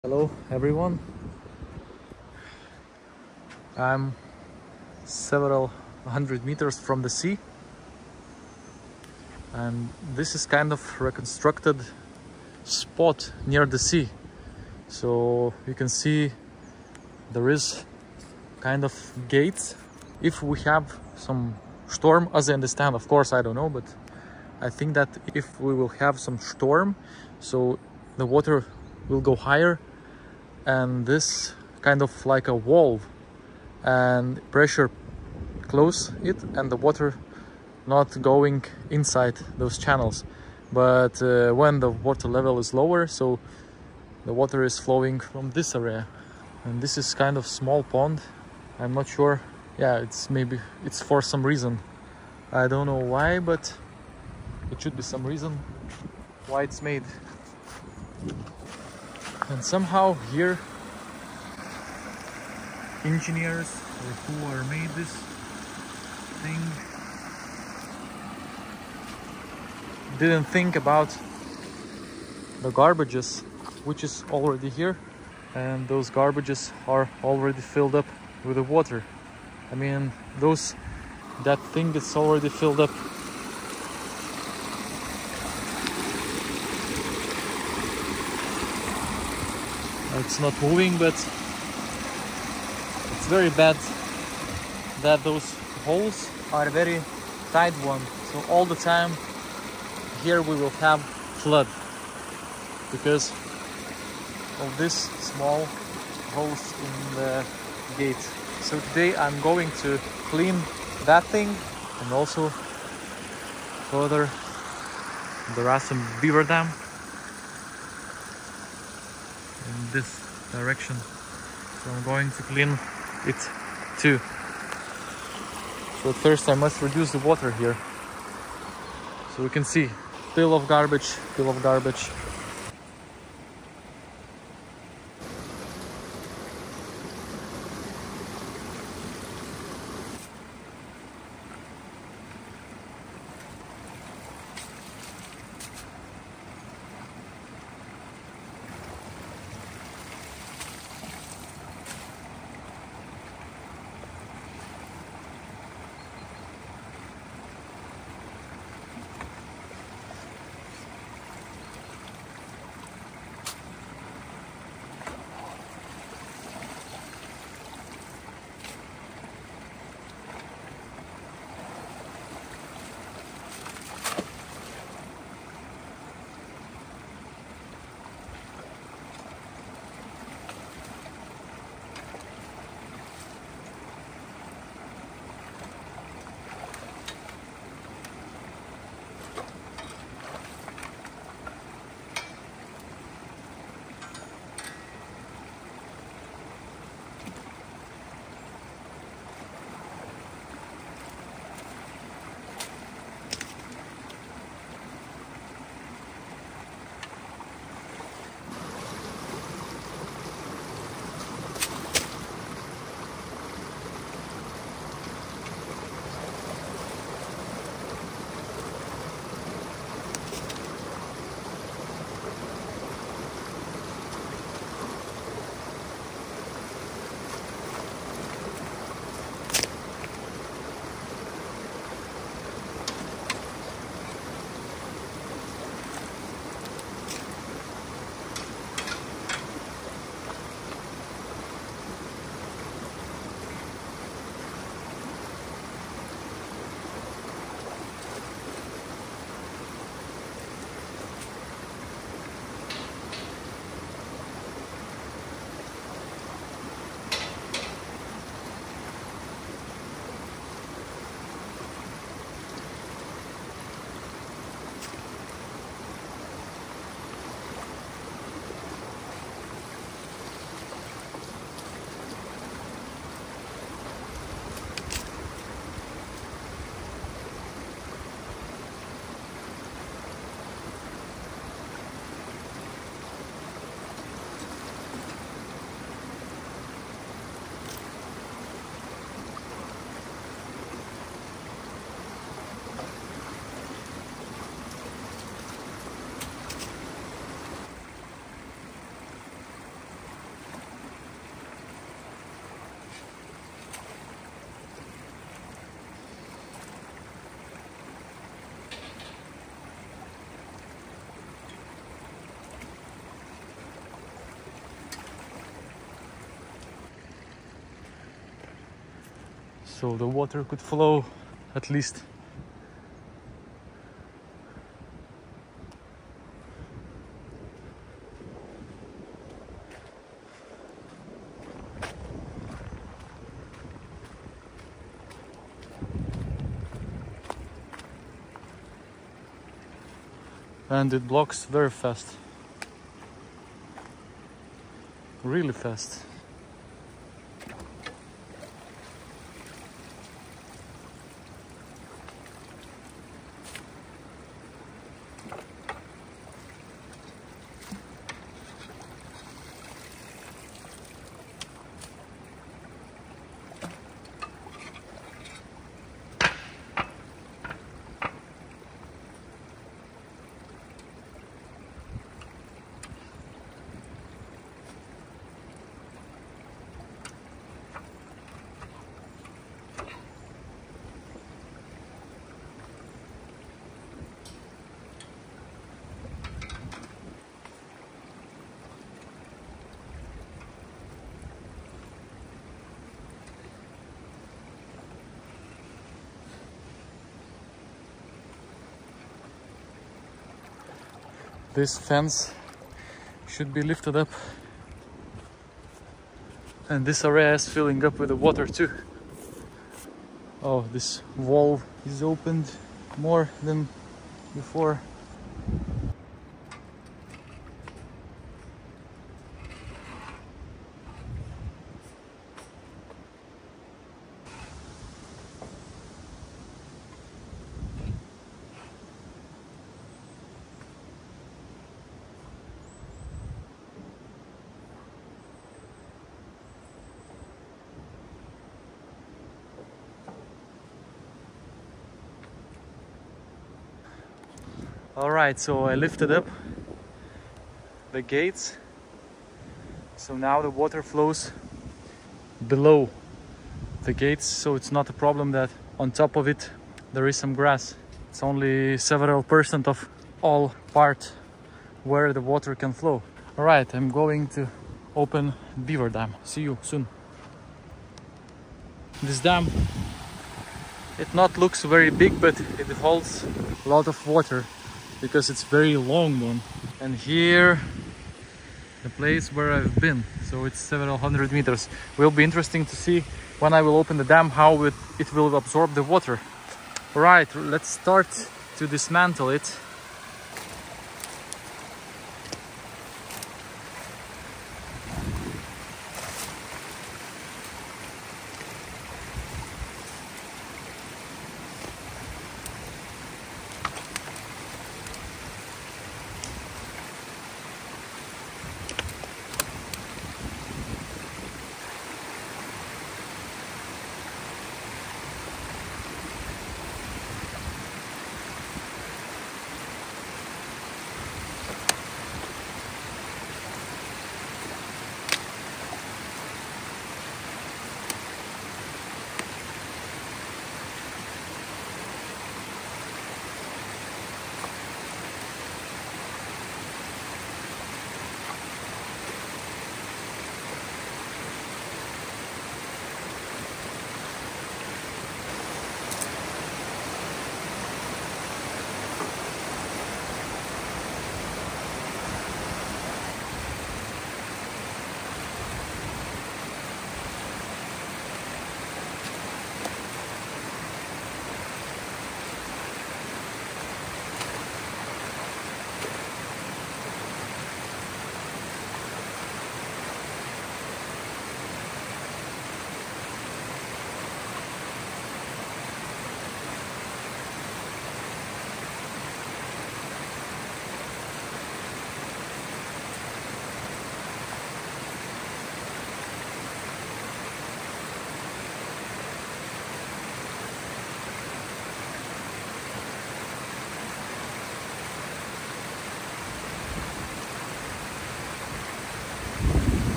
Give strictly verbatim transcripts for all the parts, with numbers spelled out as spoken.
Hello everyone. I'm several hundred meters from the sea, and this is kind of reconstructed spot near the sea. So you can see there is kind of gates. If we have some storm, as I understand, of course I don't know, but I think that if we will have some storm, so the water will go higher, and this kind of like a wall, and pressure close it, and the water not going inside those channels. But uh, when the water level is lower, so the water is flowing from this area, and this is kind of small pond. I'm not sure. Yeah, it's maybe it's for some reason. I don't know why, but it should be some reason why it's made. And somehow here engineers or who are made this thing didn't think about the garbages which is already here, and those garbages are already filled up with the water. I mean, those that thing is already filled up. It's not moving, but it's very bad that those holes are very tight one. So all the time here we will have flood because of this small holes in the gate. So today I'm going to clean that thing, and also further there are some beaver dam in this direction, so I'm going to clean it too. So first I must reduce the water here, so we can see pile of garbage, pile of garbage. so the water could flow at least. And it blocks very fast, really fast. This fence should be lifted up, and this area is filling up with the water too. Oh, this wall is opened more than before. Alright, so I lifted up the gates, so now the water flows below the gates, so it's not a problem that on top of it there is some grass. It's only several percent of all part where the water can flow. Alright, I'm going to open Beaver Dam. See you soon. This dam, it not looks very big, but it holds a lot of water because it's very long one. And here the place where I've been, so it's several hundred meters. Will be interesting to see when I will open the dam how it, it will absorb the water. Right, let's start to dismantle it.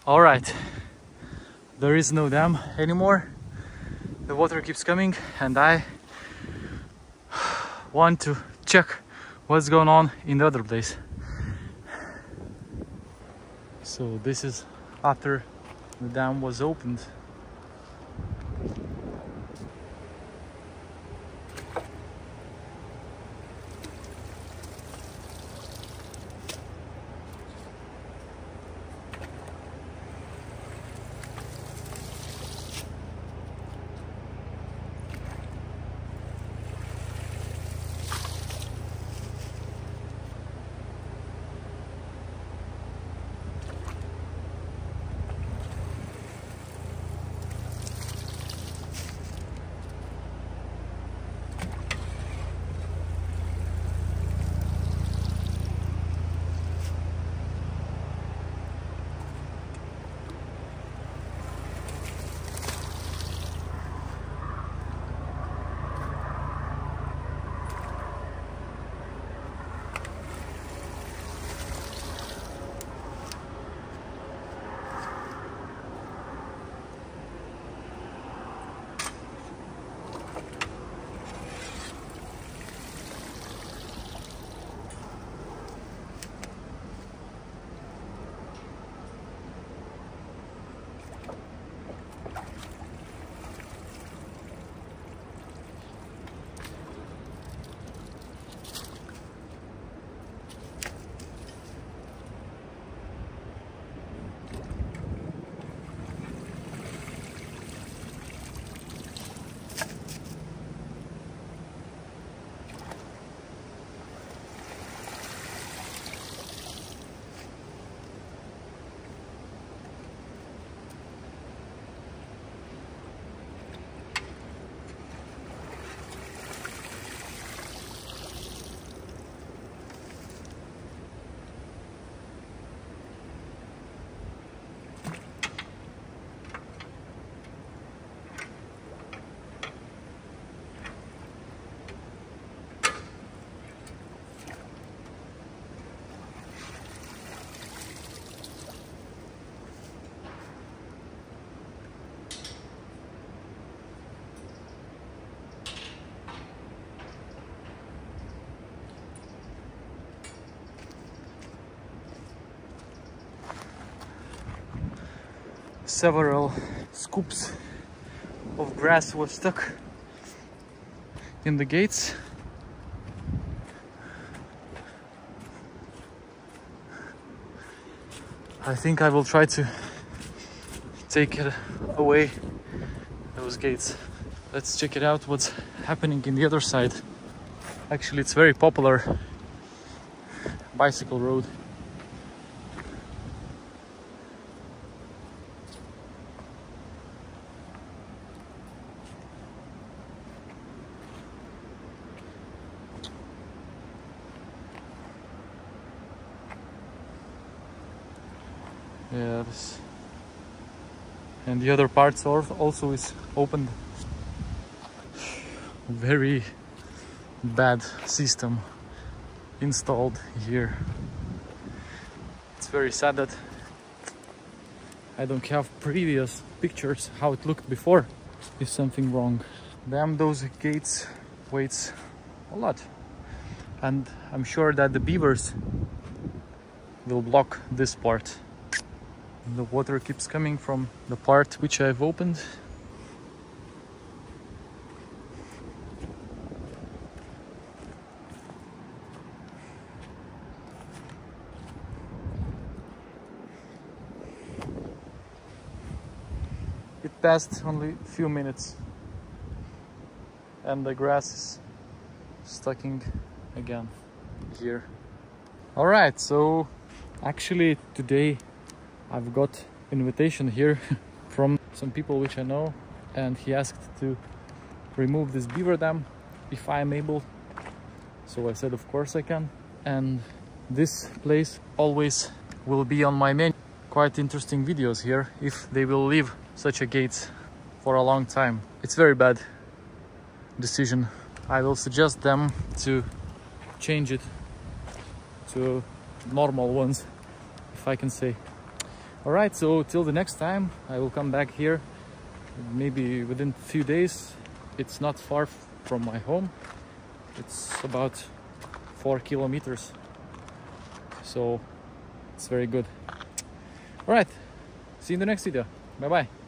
All right, there is no dam anymore. The water keeps coming and I want to check what's going on in the other place. So this is after the dam was opened. Several scoops of grass were stuck in the gates. I think I will try to take it away, those gates. Let's check it out, what's happening in the other side. Actually, it's very popular bicycle road. Yeah, this, and the other parts also is opened. Very bad system installed here. It's very sad that I don't have previous pictures how it looked before. Is something wrong? Damn, those gates weighs a lot, and I'm sure that the beavers will block this part. The water keeps coming from the part which I've opened. It passed only a few minutes and the grass is stocking again here. All right, so actually today I've got invitation here from some people which I know, and he asked to remove this beaver dam if I'm able. So I said of course I can, and this place always will be on my menu. Quite interesting videos here if they will leave such a gate for a long time. It's very bad decision. I will suggest them to change it to normal ones, if I can say. All right, so till the next time, I will come back here, maybe within a few days. It's not far from my home. It's about four kilometers. So it's very good. All right, see you in the next video. Bye bye.